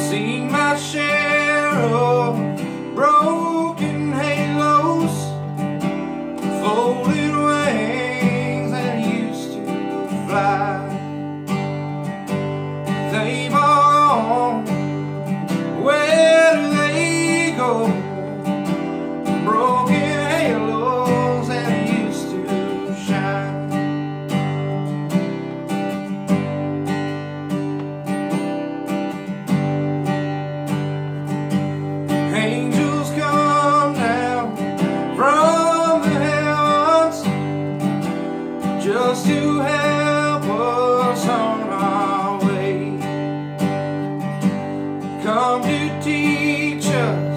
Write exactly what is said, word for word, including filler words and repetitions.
seen my share of broken halos, folded wings that used to fly. They've all gone. Where do they go? Broken halos that used to shine. Angels come down from the heavens just to help us on our way. Come to teach us